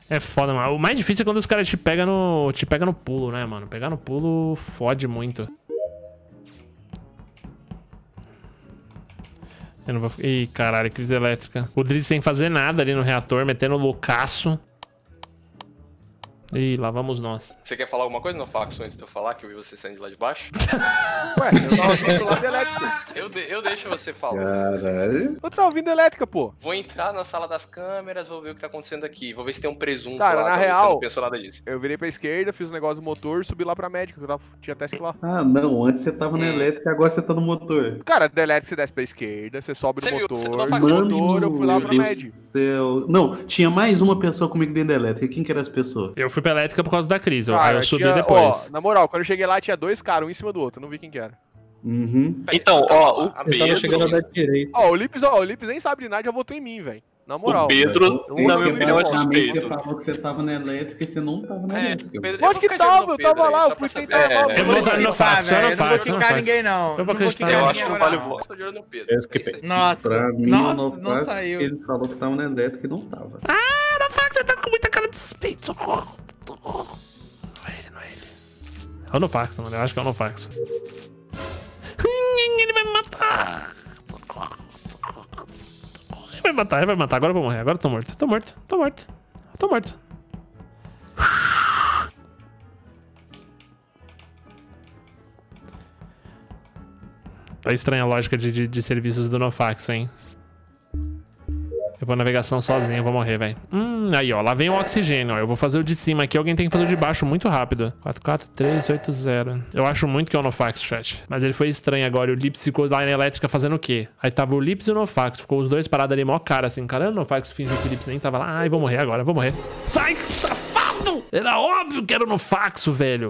É foda, mano. O mais difícil é quando os caras te pegam no pulo, né, mano? Pegar no pulo fode muito. Eu não vou... Ih, caralho, crise elétrica. O Drizzy sem fazer nada ali no reator, metendo loucaço. Ih, lá vamos nós. Você quer falar alguma coisa no Faxo antes de eu falar, que eu vi você saindo de lá de baixo? Ué, eu tava ouvindo lá de elétrica. Eu deixo você falar. Caralho. Eu tava ouvindo elétrica, pô. Vou entrar na sala das câmeras, vou ver o que tá acontecendo aqui. Vou ver se tem um presunto Cara, lá, na talvez real, você não pensou nada disso. Eu virei pra esquerda, fiz um negócio do motor, subi lá pra médica, que eu tinha teste lá. Ah, não. Antes você tava na elétrica, agora você tá no motor. Cara, da elétrica você desce pra esquerda, você sobe no Você viu? Você motor, não faz motor, eu fui lá meu pra Deus médica. do céu. Não, tinha mais uma pessoa comigo dentro da elétrica. Quem que era essa pessoa? Eu fui pra elétrica por causa da crise. Aí Cara, eu subi tinha- depois. Ó, na moral, quando eu cheguei lá, tinha dois caras, um em cima do outro, eu não vi quem que era. Uhum. Então, ó, a o Você tava chegando a Pedro... dar direito. Ó, o Lips nem sabe de nada, já votou em mim, velho. Na moral. O Pedro, Eu- na eu- minha opinião, é Basicamente, suspeito. Você falou que você tava na elétrica e você não tava na elétrica. Pedro, Lógico que vou ficar de olho tava, no eu Pedro tava aí, lá, só eu fui pra tentar saber. levar. Eu vou votar no fax, eu não Eu não vou fax, quicar ninguém, não. Eu vou Não acreditar. quicar Eu ninguém acho que não agora, vale não. voto. Eu tô de olho no Pedro. Eu É isso esquipei. aí. Nossa, Pra mim, nossa, o não Nofax, saiu. ele falou que tava na elétrica e não tava. Ah, no fax, eu tava com muita cara de suspeito. Socorro. Socorro. Não é ele, não é ele. É o no fax, mano. Eu acho que é o no fax. Ele vai me matar. Socorro. Socorro. Ele vai matar, ele vai matar. Agora eu vou morrer. Agora eu tô morto. Tô morto. Tô morto. Tô morto. Tá estranha a lógica de serviços do Nofax, hein? Eu vou navegação sozinho, eu vou morrer, velho. Aí, ó. Lá vem o oxigênio, ó. Eu vou fazer o de cima aqui. Alguém tem que fazer o de baixo muito rápido. 44380. Eu acho muito que é o Nofax, chat. Mas ele foi estranho agora. E o Lips ficou lá na elétrica fazendo o quê? Aí tava o Lips e o Nofax. Ficou os dois parados ali, mó cara, assim. Caramba, o Nofax fingiu que o Lips nem tava lá. Ai, vou morrer agora, vou morrer. Sai, que safado! Era óbvio que era o Nofax, velho.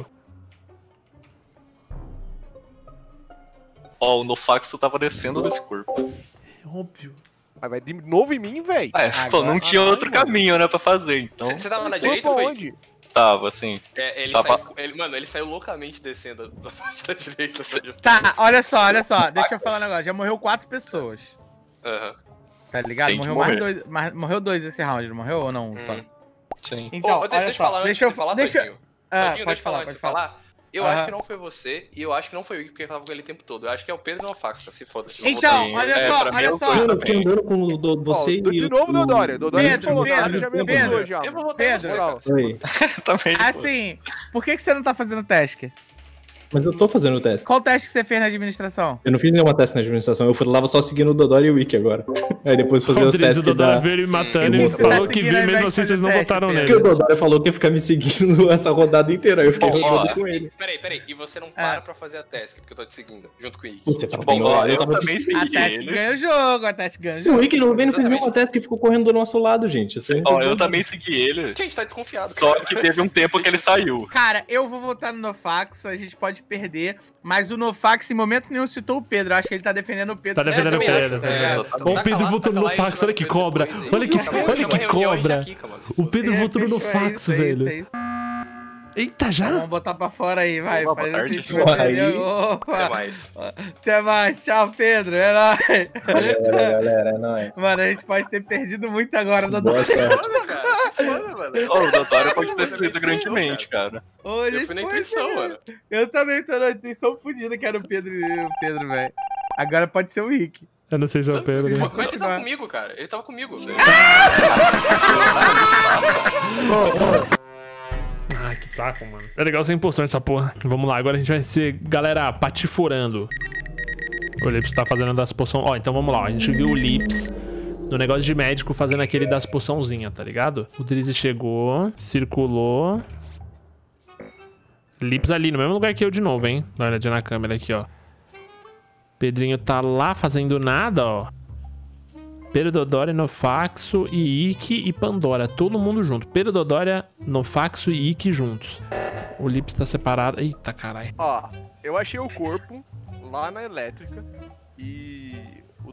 Ó, o Nofaxo tava descendo desse corpo. É óbvio. Mas vai de novo em mim, velho. Pô, não tinha outro mano. caminho, né, pra fazer, então. Você tava na Foi direita pra ou foi? onde? Tava, assim. É, ele Tava- saiu... Mano, ele saiu loucamente descendo da parte da direita. Tá, olha só. Deixa eu falar um negócio. Já morreu 4 pessoas. Aham. Tá ligado? Tem que Morreu mais morrer. dois. Morreu 2 esse round, não morreu ou não? Só. Sim. Então, Ô, olha deixa eu só. falar antes Deixa eu de falar, deixa... Tadinho. Ah, Tadinho, pode deixa eu falar falar, antes de pode falar. falar. Eu Aham. acho que não foi você, e eu acho que não foi o Wiki, porque eu tava com ele o tempo todo. Eu acho que é o Pedro Nofax, cara, se foda. Se não Então, votar em- olha É, só, pra mim olha eu só. tô- Eu fiquei andando com você Ó, de novo, Dodória. Dodória Pedro, não falou Pedro, nada, já me Pedro. abusou já. Eu vou votar Pedro, em você, cara. Oi. Também. Assim, por que você não tá fazendo teste? Mas eu tô fazendo o teste. Qual teste que você fez na administração? Eu não fiz nenhuma teste na administração. Eu tava só seguindo o Dodória e o Wiki agora. Aí depois fazer O os Drizzy, testes o que Dodória dá. veio ele matando Por e que você tá falou que seguindo viu, ao invés mesmo de assim fazer vocês não teste, votaram Pedro? Porque o nele. Dodória falou que ia ficar me seguindo essa rodada inteira. Aí eu fiquei rodando com ele. Peraí, e você não para pra fazer a task, porque eu tô te seguindo, junto com o Wiki. Você tava Bom, ó, eu tava também A segui Tati ele. ganha o jogo, a Tati ganha o O jogo. Wiki não fez Exatamente. nenhuma teste que ficou correndo do nosso lado, gente. Você Ó, entendeu? eu também segui ele. Gente, tá desconfiado. Só cara. que teve um tempo que ele saiu. Cara, eu vou votar no Nofax, a gente pode perder, mas o Nofax em momento nenhum citou o Pedro. Eu acho que ele tá defendendo o Pedro. Tá defendendo É, o também acho, Pedro. tá ligado? Tá Ó, o Pedro calado, votou tá no calado, fax, olha que depois, cobra. depois, Olha que, chama olha reunião que de cobra. Kika, mano. O Pedro É, votou no fechou, é fax, isso, é velho. isso, é isso. Eita, já? Vamos botar pra fora aí, vai. Boa Faz tarde. assim, vai Aí. perder. Até Opa, mais. até mais. Tchau, Pedro. É nóis. Galera, é nóis. Mano, a gente pode ter perdido muito agora. Boa sorte. Foda, cara. Se foda, mano. Ó, o Dodória pode ter feito grandemente, cara. Hoje Eu fui na intuição, mano. Eu também tô na intuição fodida que era o Pedro, velho. Agora pode ser o Rick. Eu não sei se é o Pedro. Sim. né? Mas ele tava comigo, cara. Ele tava comigo. Ai, que saco, mano. É legal ser impostor nessa porra. Vamos lá, agora a gente vai ser, galera, patiforando. O Lips tá fazendo das poções. Ó, então vamos lá. Ó. A gente viu o Lips no negócio de médico fazendo aquele das poçãozinhas, tá ligado? O Drizzy chegou, circulou. Lips ali, no mesmo lugar que eu de novo, hein? Dá uma olhadinha na câmera aqui, ó. Pedrinho tá lá fazendo nada, ó. Pedro Dodória, Nofaxo, Ike e Pandora. Todo mundo junto. Pedro Dodória, Nofaxo e Ike juntos. O Lips tá separado. Eita, caralho. Ó, eu achei o corpo lá na elétrica e o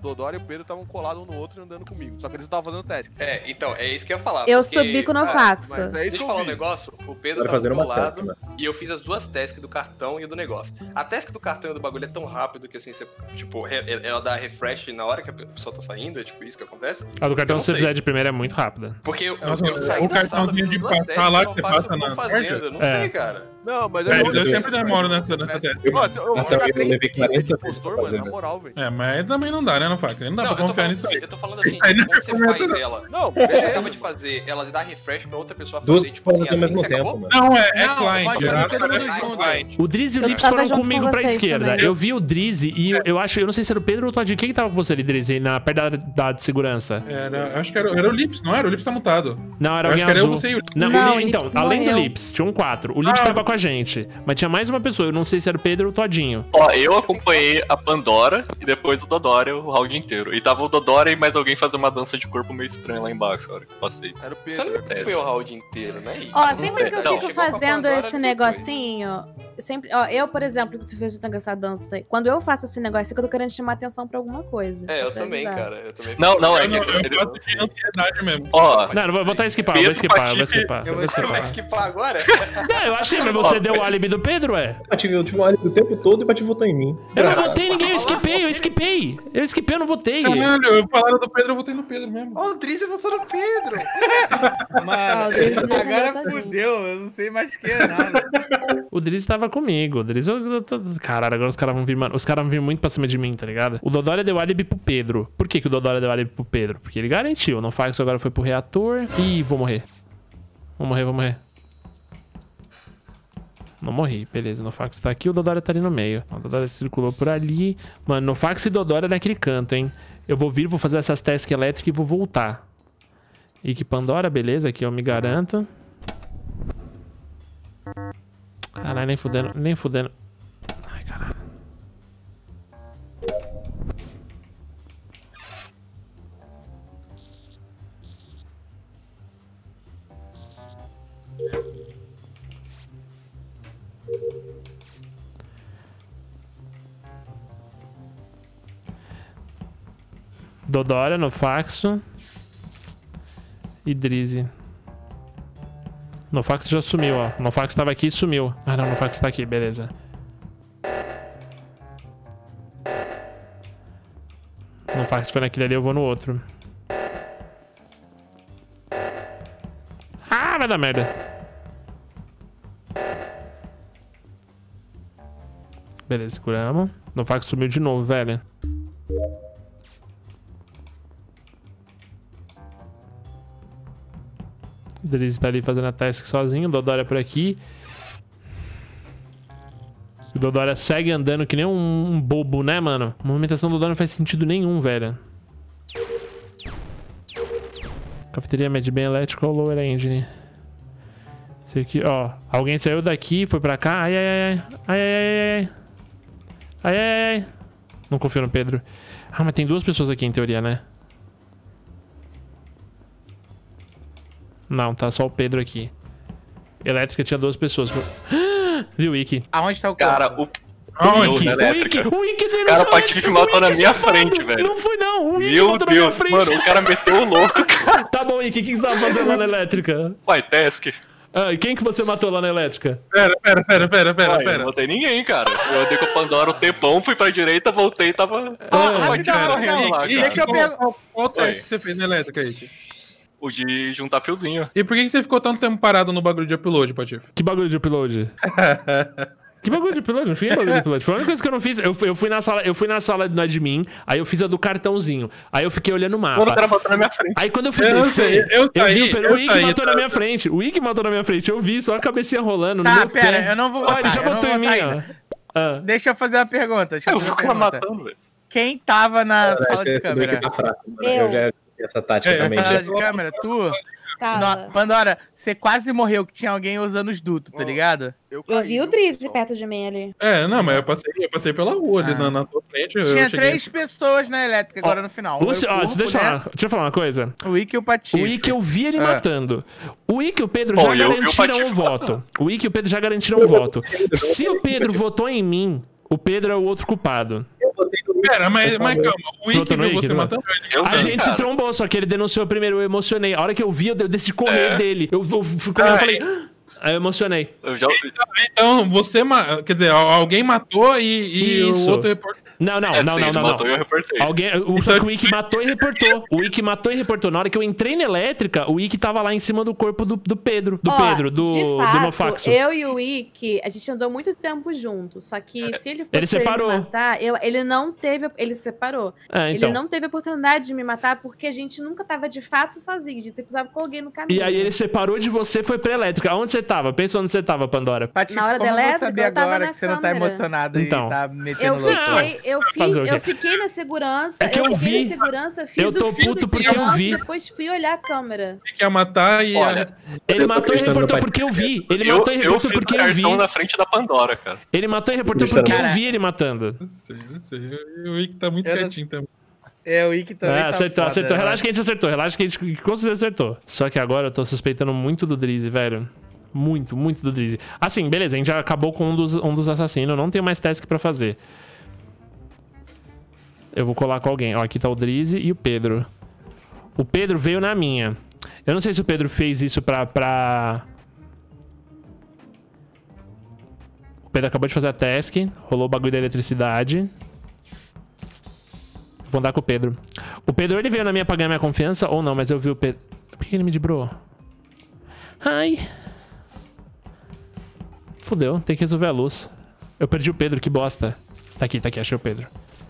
Dodória e o Pedro estavam colados um no outro e andando comigo. Só que eles não estavam fazendo teste. Então, é isso que eu ia falar. Eu porque- subi com o Nofax. Mas é isso Deixa que eu falar um vi. negócio. O Pedro Vai tava fazer do meu uma lado task, né? e eu fiz as duas tasks do cartão e do negócio. A task do cartão e do bagulho é tão rápido que assim, você, tipo, ela dá refresh na hora que a pessoa tá saindo, é tipo isso que acontece. A do cartão, Eu se você não sei. fizer de primeira, é muito rápida. Porque eu Nossa, saí o da sala, cartãozinho fiz de duas passar tasks, lá eu que você não faço, passa eu tô na fazendo, eu não É. sei, cara. Não, mas Eu sempre demoro nessa teste. Eu Até já eu tenho levei 40 de impostor, mano, na moral, velho. É, mas também não dá, né, no fax? Não dá Não, pra eu tô confiar falando nisso aí. assim, eu tô falando assim, Aí não quando você recomendo, faz não. ela, Não, você beleza. acaba de fazer, ela dá refresh pra outra pessoa Duas fazer, tipo assim, pessoas ao assim mesmo que você tempo, acabou. mano. Não, é Não, client. pode fazer todo mundo É junto. client. O Drizzy e o Eu Lips tava foram junto comigo com pra vocês esquerda. também. Eu vi o Drizzy e eu acho, eu não sei se era o Pedro ou o Todinho. Quem que tava com você ali, Drizzy, perto da de segurança? Acho que era o Lips, não era? O Lips tá mutado. Não, era Eu alguém acho que era eu, azul. você e o- Não, Não, o então, Lips além do morreu. Lips, tinham 4. O Lips tava com a gente, mas tinha mais uma pessoa. Eu não sei se era o Pedro ou o Todinho. Ó, eu acompanhei a Pandora e depois o Dodória o round inteiro. E tava o Dodória e mais alguém fazendo uma dança de corpo meio estranha lá embaixo, a hora que eu passei. Era o Você não Pedro. acompanhou o round inteiro, né? Ó, sempre que eu Não, fico chegou com a fazendo Pandora esse depois. negocinho, sempre, ó, eu, por exemplo, que tu fez essa dança, quando eu faço esse negocinho, eu tô querendo chamar atenção pra alguma coisa. É, só eu pra também, avisar. cara. Eu também Não, é Eu que. não- eu faço sem ansiedade mesmo. Ó, Não, não vou voltar a esquipar, Pedro, vou esquipar, vou Patife, esquipar. eu Vou vou Vai esquipar. skipar agora? Não, eu achei, mas você deu o álibi do Pedro, ué? Eu tive um álibi o tempo todo e o Patife votou em mim. Eu não Desgraçado. votei em ninguém, eu esquipei. Eu não votei. Caralho, eu falaram do Pedro, eu votei no Pedro mesmo. Ó, o Drizzy votou no Pedro. Ah, o Drizzy Mano, deu agora uma botadinha. fudeu, eu não sei mais o que é nada. O Drizzy tava comigo. O Drizzy. Caralho, agora os caras vão vir, mano. Os caras vão vir muito pra cima de mim, tá ligado? O Dodória deu álibi pro Pedro. Por que o Dodória deu álibi pro Pedro? Porque ele garantiu. O Nofax agora foi pro reator. Ih, vou morrer. Vou morrer. Não morri, beleza. O Nofax tá aqui, o Dodória tá ali no meio. O Dodória circulou por ali. Mano, Nofax e Dodória naquele canto, hein? Eu vou vir, vou fazer essas tasks elétricas e vou voltar. E que Pandora, beleza, aqui eu me garanto. Caralho, nem fudendo. Ai, caralho. Dodória, Nofaxo e Drizzy. Nofax já sumiu, ó. Nofax tava aqui e sumiu. Ah, não, Nofax tá aqui, beleza. Nofax foi naquele ali, eu vou no outro. Ah, vai dar merda. Beleza, curamos. Nofax sumiu de novo, velho. O Drizzy tá ali fazendo a task sozinho. O Dodória por aqui. O Dodória segue andando que nem um bobo, né, mano? A movimentação do Dodória não faz sentido nenhum, velho. Cafeteria Medbay Electrical Lower Engine. Esse aqui, ó. Alguém saiu daqui, foi pra cá. Ai, ai, ai. Ai, ai, ai, ai. Ai, ai, ai. Não confio no Pedro. Ah, mas tem duas pessoas aqui em teoria, né? Não, tá só o Pedro aqui. Elétrica tinha duas pessoas. Viu, Wiki? Aonde tá o cara, corpo? Aonde? O Wiki denunciou Cara, o a Patife elétrica. matou O na Wiki minha safado. frente, velho. Não foi, não. O Wiki Meu matou na minha Deus, frente. mano, o cara meteu o louco, cara. Tá bom, Wiki, o que você tava fazendo lá na elétrica? Vai, task. Ah, e quem que você matou lá na elétrica? Pera. Eu não botei ninguém, cara. Eu andei com a Pandora o tempão, fui pra direita, voltei e tava. Rapidão. correndo lá, E cara. Deixa eu perguntar. qual teste Oi. que você fez na elétrica aí? O de juntar fiozinho. E por que você ficou tanto tempo parado no bagulho de upload, Patife? Que bagulho de upload? Que bagulho de upload? Não fiz bagulho de upload. Foi a única coisa que eu não fiz. Eu fui na sala do admin, aí eu fiz a do cartãozinho. Aí eu fiquei olhando o Quando o mapa. cara botou na minha frente. Aí quando eu fui Eu descer, sei, eu saí, vi o Pedro. eu O Wiki saí, matou tá? na minha frente. O Wiki matou na minha frente. Eu vi, só a cabecinha rolando. no Tá, meu pera, pé. eu não vou Ó, votar. ele já eu não botou vou em mim, votar ó. ainda. Ah. Deixa eu fazer uma pergunta. Deixa eu Eu fazer uma fico lá pergunta. matando, velho. Quem tava na sala de Essa câmera? daqui tá fraca, mano. Eu. Eu já tinha essa tática É, também. Na sala já. de câmera? Tu? Tava. Pandora, você quase morreu que tinha alguém usando os dutos, tá ligado? Eu caí, vi o viu, Drizzy pessoal? perto de mim ali. Não, mas eu passei pela rua ali na tua frente. eu Tinha cheguei- 3 pessoas na elétrica agora no final. Um Lúcio, era o ó, corpo, deixa né? eu falar uma coisa. O Wiki e o Patife. O Wiki eu vi ele Ah. matando. O Wiki e o Pedro Bom, já eu vi o garantiram Patife um voto. O Wiki e o Pedro já garantiram um voto. Se o Pedro votou em mim, o Pedro é o outro culpado. Eu botei no Pera, mas calma. O Você Wick votou no viu Wick, você não? matando ele. Eu A vi, gente se cara. trombou, só que ele denunciou primeiro, eu emocionei. A hora que eu vi, eu decidi correr dele. Eu fui correndo e falei... Aí eu emocionei. Eu já ouvi. Então, você... Quer dizer, alguém matou e Isso. o outro reportou. Não. Ele matou e eu reportei. Só que o Wick matou e reportou. O Wick matou e reportou. Na hora que eu entrei na elétrica, o Wick tava lá em cima do corpo do Pedro. Do Nofaxo. Eu e o Wick, a gente andou muito tempo juntos. Só que se ele fosse Ele separou. me matar, ele não teve... Ele separou. É, então. Ele não teve oportunidade de me matar porque a gente nunca tava de fato sozinho. A gente sempre precisava com alguém no caminho. E aí ele separou de você e foi pra elétrica. Onde você tava? Pensa onde você tava, Pandora. Patife, Na hora como da eu vou elétrica, saber eu tava agora na que você não tá câmera. emocionado Então. e tá metendo louco? Fazer o quê? Eu fiquei na segurança. É que eu vi. Na segurança, fiz Eu tô o fio puto de porque eu segurança, vi. Depois fui olhar a câmera. Que ia matar e... Olha, Ele Eu tô matou e acreditando reportou no porque eu vi. Ele eu matou e reportou fiz o porque eu vi. cartão na frente da Pandora, cara. Ele matou e reportou porque eu vi ele matando. Não sei. O Wick tá muito Eu não- quietinho também. É, o Wick também tá Acertou. foda, né? Relaxa que a gente acertou. Relaxa que a gente com certeza acertou. Só que agora eu tô suspeitando muito do Drizzy, velho. Muito do Drizzy. Assim, beleza, a gente já acabou com um dos assassinos. Não tenho mais task pra fazer. Eu vou colar com alguém. Ó, aqui tá o Drizzy e o Pedro. O Pedro veio na minha. Eu não sei se o Pedro fez isso pra... O Pedro acabou de fazer a task. Rolou o bagulho da eletricidade. Vou andar com o Pedro. O Pedro, ele veio na minha pra ganhar minha confiança ou não, mas eu vi o Pedro... Por que ele me dibrou? Ai. Fudeu, tem que resolver a luz. Eu perdi o Pedro, que bosta. Tá aqui, achei o Pedro.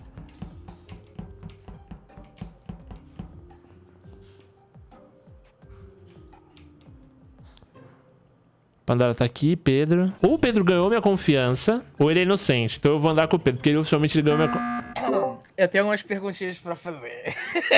Pandora tá aqui, Pedro. Ou o Pedro ganhou minha confiança, ou ele é inocente. Então eu vou andar com o Pedro, porque ele oficialmente ganhou minha confiança. Eu tenho algumas perguntinhas pra fazer.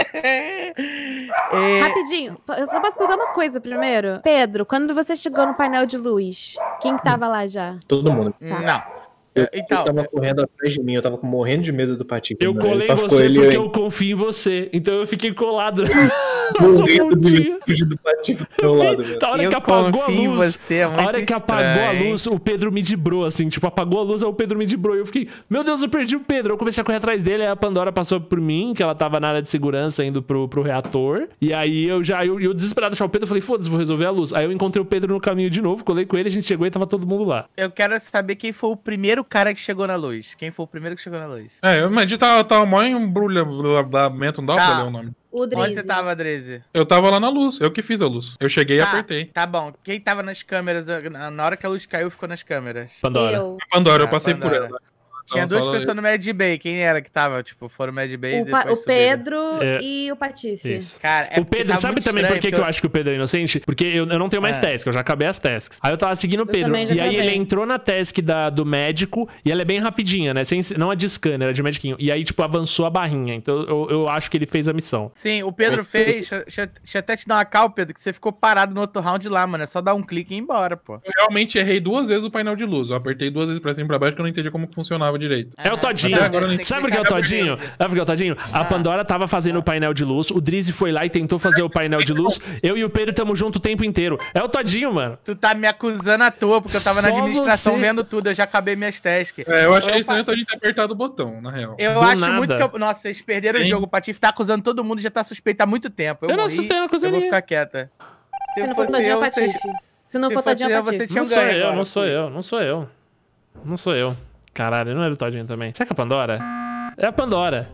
Rapidinho, eu só posso perguntar uma coisa primeiro. Pedro, quando você chegou no painel de luz, quem que tava lá já? Todo mundo. Não. Ele tava correndo atrás de mim, eu tava morrendo de medo do Patife. Eu mano. colei Ele você ficou porque eu confio em você. Então eu fiquei colado na sua morrendo pontinha. do Patife do meu lado, velho. A hora Eu que apagou a confio em luz, você, é muito a hora que apagou a estranho. luz, o Pedro me dibrou, assim, tipo, apagou a luz, aí o Pedro me dibrou. E eu fiquei, meu Deus, eu perdi o Pedro. Eu comecei a correr atrás dele, aí a Pandora passou por mim, que ela tava na área de segurança indo pro reator. E aí eu desesperado achar o Pedro, eu falei, foda-se, vou resolver a luz. Aí eu encontrei o Pedro no caminho de novo, colei com ele, a gente chegou e tava todo mundo lá. Eu quero saber quem foi o primeiro cara que chegou na luz. Quem foi o primeiro que chegou na luz? Eu imagino que tava mó embrulhamento, não dá pra Tá. ler o nome. O Onde Drizzy. você tava, Dreze? Eu tava lá na luz, eu que fiz a luz. Eu cheguei e apertei. Tá bom. Quem tava nas câmeras, na hora que a luz caiu, ficou nas câmeras? Pandora. Eu. Pandora, eu Ah, passei Pandora. por ela. Tinha Então, duas fala aí. pessoas no Mad Bay. Quem era que tava? Tipo, foram no Mad Bay e O depois subiram. Pedro É. e o Patife. Isso. Cara, O Pedro, sabe também por que eu acho que o Pedro é inocente? Porque eu não tenho mais task, eu já acabei as tasks. Aí eu tava seguindo o Pedro. também já E aí acabei. ele entrou na task do médico, e ela é bem rapidinha, né? Não é de scanner, é de mediquinho. E aí, tipo, avançou a barrinha. Então eu acho que ele fez a missão. Sim, o Pedro fez. Deixa eu até te dar uma cal, Pedro, que você ficou parado no outro round lá, mano. É só dar um clique e ir embora, pô. Eu realmente errei 2 vezes o painel de luz. Eu apertei 2 vezes pra cima e pra baixo que eu não entendi como funcionava direito. É o Todinho. Até agora eu não Sabe por que é o Todinho? Sabe por que é o Todinho? A Pandora tava fazendo o painel de luz, o Drizzy foi lá e tentou fazer o painel de luz. Eu e o Pedro tamo junto o tempo inteiro. É o Todinho, mano. Tu tá me acusando à toa, porque eu tava na Só administração você. vendo tudo, eu já acabei minhas tasks. Eu achei estranho a gente ter apertado o botão, na real. Eu Do acho nada. muito que. Nossa, vocês perderam o Sim. jogo. O Patife tá acusando todo mundo, já tá suspeito há muito tempo. Eu não morri, assustei, não acusei Eu vou ninguém. ficar quieta. Se não for fosse Todinho, é o vocês- Patife. Se não se for fosse Todinho, é eu, o você Patife. tinha Não sou ganho eu, agora, não sou fui. eu, não sou eu. Não sou eu. Caralho, não era o Todinho também. Será que é a Pandora? É a Pandora.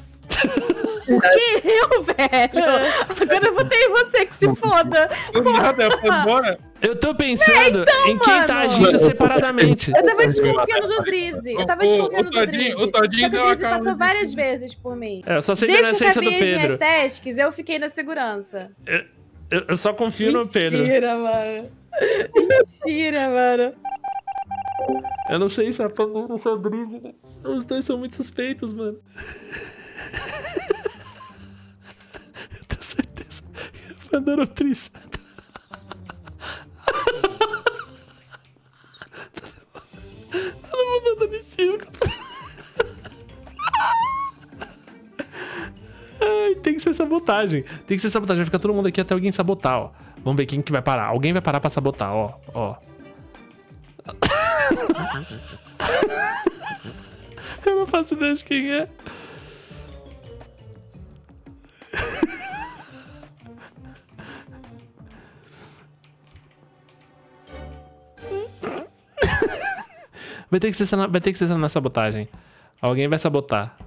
Eu, velho. Agora eu votei em você, que se foda. Do nada, é a Pandora. Eu tô pensando em quem tá mano. agindo separadamente. Eu tava desconfiando do Drizzy. Eu tava desconfiando do Drizzy. O Todinho Só que deu o a Drizzy cara passou de- várias vezes por mim. É, eu só sei da Desde que eu inocência do acabei as minhas Pedro. tasks, eu fiquei na segurança. Eu só confio no Pedro. Mentira, mano. Mentira, mano. Eu não sei se é a Pandora ou se é o Drizzy, né? Os dois são muito suspeitos, mano. Eu tenho certeza que a Pandora é o Tris. Todo mundo andando em círculo. Ai, tem que ser sabotagem. Tem que ser sabotagem. Vai ficar todo mundo aqui até alguém sabotar, ó. Vamos ver quem que vai parar. Alguém vai parar pra sabotar, ó. Ó. Eu não faço ideia de quem é. Vai ter que ser na sabotagem. Alguém vai sabotar.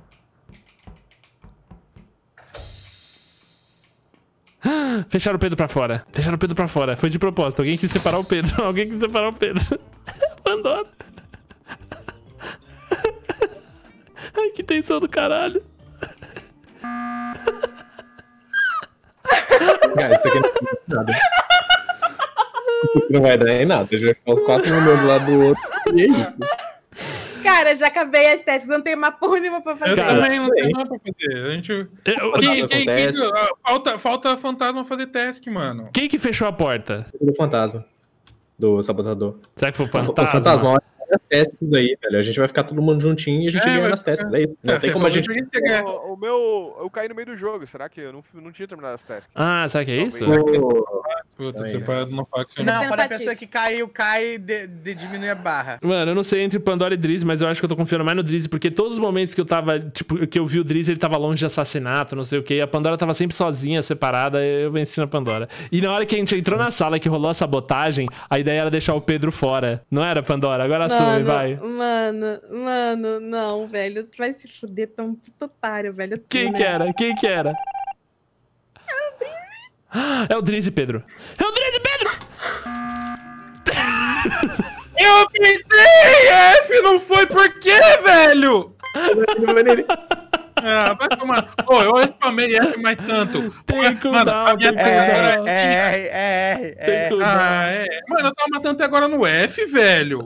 Fecharam o Pedro pra fora. Fecharam o Pedro pra fora. Foi de propósito. Alguém quis separar o Pedro. Alguém quis separar o Pedro. Pandora. Ai, que tensão do caralho. Cara, isso aqui não vai dar nada. Não vai dar em nada. A gente vai ficar os 4 do lado do outro. E é isso. Cara, já acabei as testes, não tem uma porra nenhuma pra fazer. Eu Cara, também não tenho nada pra fazer. A gente... Falta fantasma fazer task, mano. Quem que fechou a porta? Do fantasma. Do sabotador. Será que foi o O fantasma? fantasma, olha as tasks aí, velho. A gente vai ficar todo mundo juntinho e a gente ganha nas tasks aí. Não tem como a gente... Eu caí no meio do jogo, será que eu não tinha terminado as tasks? Ah, será que é isso? Puta, separado no fax. Não, quando a pessoa que caiu, diminui a barra. Mano, eu não sei entre Pandora e Drizzy, mas eu acho que eu tô confiando mais no Drizzy, porque todos os momentos que eu tava, tipo, que eu vi o Drizzy, ele tava longe de assassinato, não sei o que, e a Pandora tava sempre sozinha, separada, eu venci na Pandora. E na hora que a gente entrou na sala que rolou a sabotagem, a ideia era deixar o Pedro fora. Não era, Pandora? Agora assume, vai. Mano, não, velho. Tu vai se fuder, tão puto otário, velho. Quem que era? Quem que era? É o Drizzy, Pedro. É o Drizzy, Pedro! Eu apertei F, não foi por quê, velho? Ah, vai tomar. Pô, eu spamei F mais tanto. Tem Mano, a minha Tem cuidado. Mano, eu tava matando até agora no F, velho.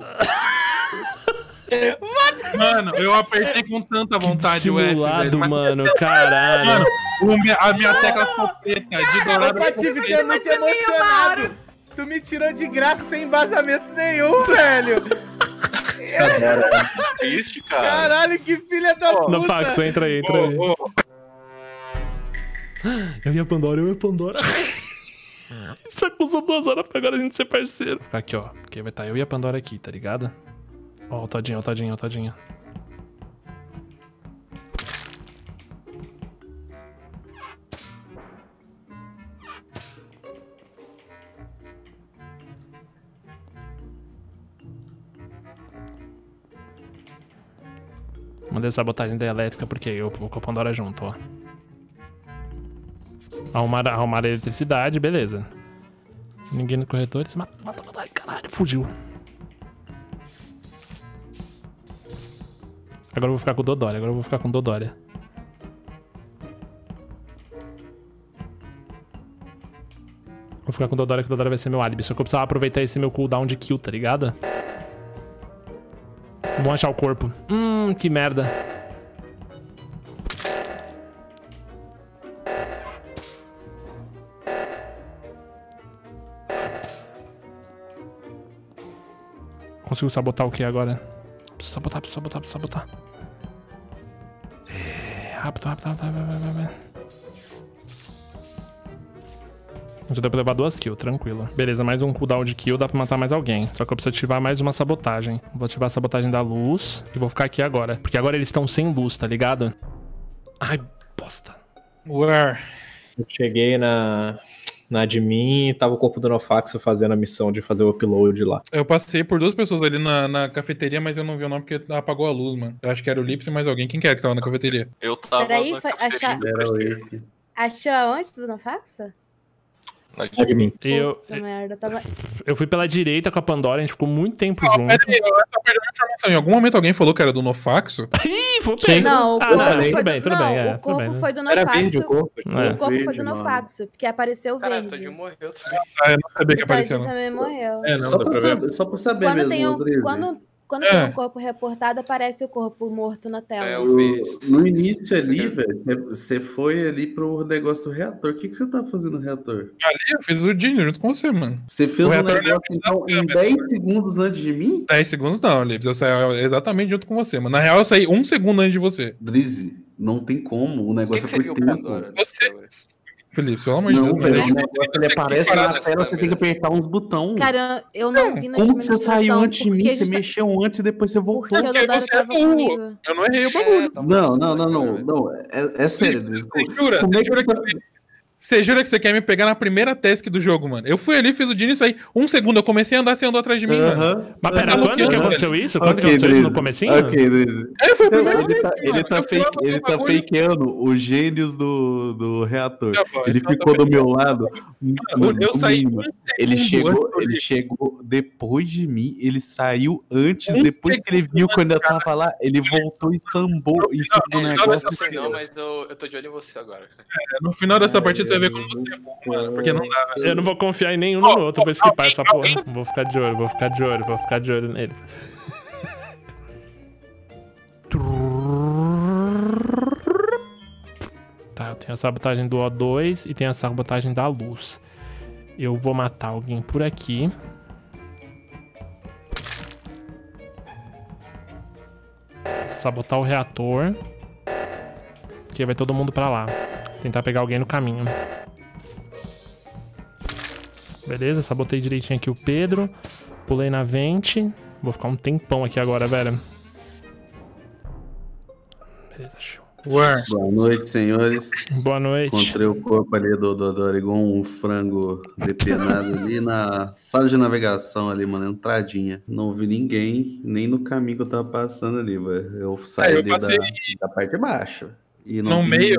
Mano, eu apertei com tanta vontade o F, Simulado, velho. mano, caralho. Mano, a minha tecla ficou preta, de dourado. Eu tive que é muito emocionado. Tu me tirou de graça sem embasamento nenhum, velho. Triste, cara. Caralho, que filha da puta. No Fax, entra aí. Eu e a Pandora. A gente só usou 2 horas pra agora a gente ser parceiro. Ficar aqui, ó. Porque vai estar eu e a Pandora aqui, tá ligado? Ó, o Todinho. Mandei sabotagem da elétrica porque eu vou com a Pandora junto, ó. Arrumar a eletricidade, beleza. Ninguém no corretor. Mata. Ai, caralho, fugiu. Agora eu vou ficar com o Dodória. Vou ficar com o Dodória, que o Dodória vai ser meu álibi. Só que eu precisava aproveitar esse meu cooldown de kill, tá ligado? Vamos achar o corpo. Que merda. Consigo sabotar o que agora? Preciso sabotar. Rápido. Vai. Já deu pra levar 2 kills, tranquilo. Beleza, mais um cooldown de kill, dá pra matar mais alguém. Só que eu preciso ativar mais uma sabotagem. Vou ativar a sabotagem da luz e vou ficar aqui agora. Porque agora eles estão sem luz, tá ligado? Ai, bosta. Where? Eu cheguei na admin e tava o corpo do Nofax fazendo a missão de fazer o upload lá. Eu passei por 2 pessoas ali na cafeteria, mas eu não vi o nome porque apagou a luz, mano. Eu acho que era o Lips e mais alguém. Quem que era que tava na cafeteria? Eu tava Peraí, na foi cafeteria. Era o Wiki. Achou aonde, tudo na faxa? Admin. Puta merda, tava... Eu fui pela direita com a Pandora, a gente ficou muito tempo junto. Peraí, eu só perdi uma informação. Em algum momento alguém falou que era do Nofaxo? Ih, foi Sim. Pedro. Não, o corpo não, foi tudo bem, do... tudo bem. Não, o corpo foi do Era verde o Nofaxo. corpo. É. O corpo foi Verde, do mano. Nofaxo, porque apareceu Caralho, o verde. Todinho morreu também. Ah, eu não sabia que O apareceu, Todinho não. também morreu. É, não, Só dá pra pra ver. saber, só pra saber Quando mesmo, tem Rodrigo. quando tem um corpo reportado, aparece o corpo morto na tela. É, o verde. No início ali, velho, você foi ali pro negócio do reator. O que você tá fazendo no reator? Ali eu fiz o Dinho junto com você, mano. Você fez O um reator negócio não é então, em 10 segundos antes de mim? 10 segundos não, Lips. Eu saí exatamente junto com você, mano. Na real, eu saí 1 segundo antes de você. Drizzy, não tem como. O O negócio que é você viu, por tempo. Pandora? Felipe, pelo amor de Não, Deus. velho, o velho. negócio ele aparece na parado tela, as você tem que apertar uns botões. Cara, eu não vi na Como que você saiu dimensão, antes de mim? porque Você justa- mexeu antes e depois você voltou. Porque o Porque Dodório você é tava burro. comigo. Eu não errei o bagulho. Não. É sério, Drizzy. Você jura? Como é Você que jura você- Você jura que você quer me pegar na primeira task do jogo, mano? Eu fui ali, fiz o Dino e saí. 1 segundo, eu comecei a andar, você andou atrás de mim, mano. Mas pera, quando que aconteceu isso? Quando que aconteceu isso no comecinho? Ok, Drizzy. Foi a primeira Ele tá fakeando os gênios do reator. Ele ficou do meu lado. Eu saí. Ele chegou depois de mim, ele saiu antes, depois que ele viu quando eu tava lá, ele voltou e sambou o negócio. Não, mas eu tô de olho em você agora. No final dessa partida você vai ver como você é bom, mano. Porque não dá. Eu não vou confiar em nenhum no outro, vou skipar essa porra. Vou ficar de olho nele. Tá, eu tenho a sabotagem do O2 e tenho a sabotagem da luz. Eu vou matar alguém por aqui. Sabotar o reator. Porque vai todo mundo pra lá. Tentar pegar alguém no caminho. Beleza, sabotei direitinho aqui o Pedro. Pulei na vente. Vou ficar um tempão aqui agora, velho. Beleza, show. Boa noite, senhores. Boa noite. Encontrei o corpo ali do Oregon, um frango depenado ali na sala de navegação ali, mano, entradinha. Não vi ninguém, nem no caminho que eu tava passando ali, velho. Eu saí da parte de baixo. E não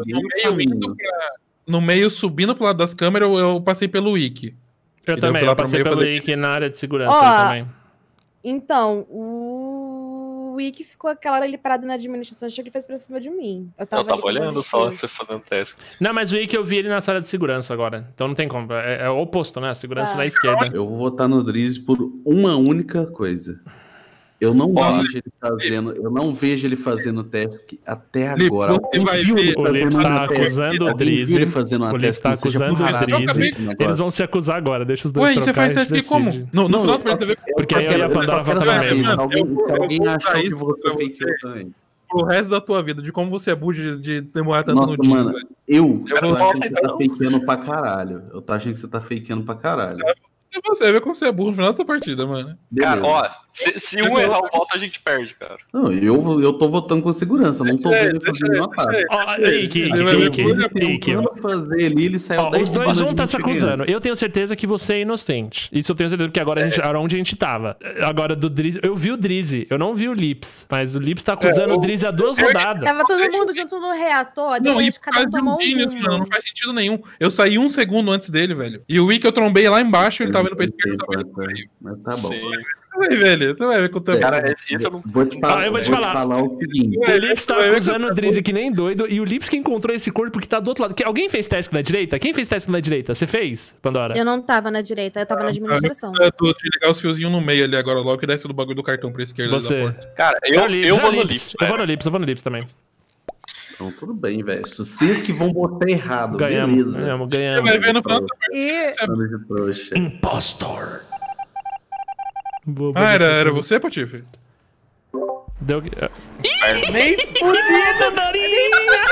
no meio, subindo pro lado das câmeras, eu passei pelo Wiki. Eu também, eu passei pelo Wiki na área de segurança também. Então, o Wiki ficou aquela hora ali parado na administração, achou que fez pra cima de mim. Eu tava olhando só você fazendo teste. Não, mas o Wiki eu vi ele na sala de segurança agora. Então não tem como. É o oposto, né? A segurança na esquerda. Eu vou votar no Drizzy por uma única coisa. Eu não vejo ele fazendo teste até agora. O Lips tá acusando o Drizzy. O Lips tá acusando o Drizzy. Eles vão se acusar agora, deixa os dois trocar. Ué, você faz teste como? No final você vai ver. Porque aí a Pandora vota na mesma. Se alguém achou que você fake também. Pro resto da tua vida, de como você é burro de demorar tanto no dia. Mano, eu tô achando que você tá fakeando pra caralho. Eu tô achando que você tá fakeando pra caralho. Você vê como você é burro no final dessa partida, mano. Cara, ó, se um errar o voto, a gente perde, cara. Não, eu tô votando com segurança, não tô vendo ele fazer uma parte. Ele saiu os dois vão estar se acusando. Eu tenho certeza que você é inocente. Isso eu tenho certeza, porque agora era onde a gente tava. Agora do Drizzy, eu vi o Drizzy, eu não vi o Lips, mas o Lips tá acusando o Drizzy há 2 rodadas. Tava todo mundo junto no reator, depois cada um tomou mano, não faz sentido nenhum. Eu saí 1 segundo antes dele, velho. E o Wiki eu trombei lá embaixo, ele tava indo pra esquerda. Mas tá bom. Você vai ver com o tempo. Cara, eu não... eu vou te falar o seguinte. O Lips tá acusando o Drizzy que nem doido, e o Lips que encontrou esse corpo que tá do outro lado. Alguém fez teste na direita? Quem fez teste na direita? Você fez, Pandora? Eu não tava na direita, eu tava na administração. Eu tô de ligar os fiozinhos no meio ali agora, logo que desce do bagulho do cartão pra esquerda. Você. Cara, eu vou no Lips. Eu vou no Lips também. Então, tudo bem, velho. Vocês que vão botar errado. Ganhamos. Você vai ver no final de trouxa. Impostor. Era você, Patife? Deu... Nem fudido, Dorinha!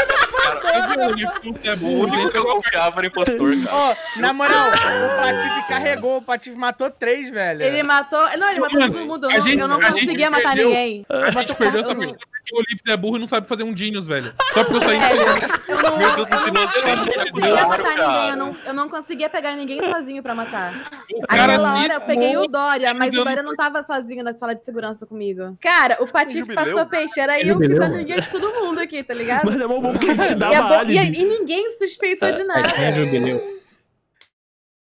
Eu confiava no impostor, cara. Ó, na moral, o Patife carregou, o Patife matou 3, velho. Ele matou... Não, ele matou todo mundo. Eu não conseguia matar ninguém. A gente perdeu essa partida porque o Lips é burro e não sabe fazer um Genius, velho. Só porque eu saí... Eu não conseguia matar ninguém. Eu não conseguia pegar ninguém sozinho pra matar. Aquela hora eu peguei o Dória, mas o Dória não tava sozinho na sala de segurança comigo. Cara, o Patife passou peixeira e eu fiz a ninguém de todo mundo aqui, tá ligado? Mas é bom que a gente se dá mal. E ninguém suspeitou de nada. É jubileu.